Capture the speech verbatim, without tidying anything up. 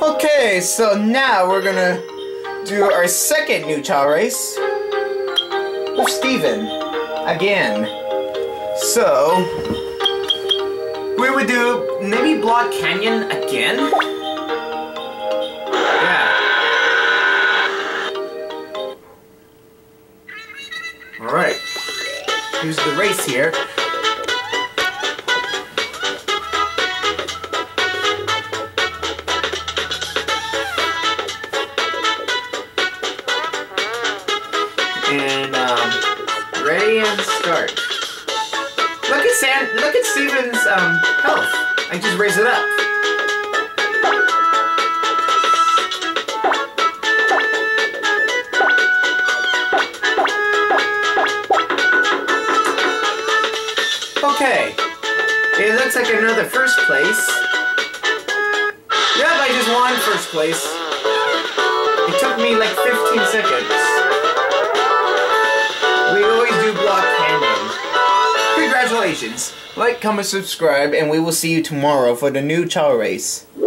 Okay, so now we're gonna do our second new Chao race with Steven again. So we would do maybe Block Canyon again. Yeah. All right. Here's the race here. And um, ready and start. Look at San. Look at Steven's um health. I just raised it up. Okay. It looks like another first place. Yep, I just won first place. It took me like fifteen seconds. We always do Block Canyon. Congratulations! Like, comment, subscribe, and we will see you tomorrow for the new Chao race.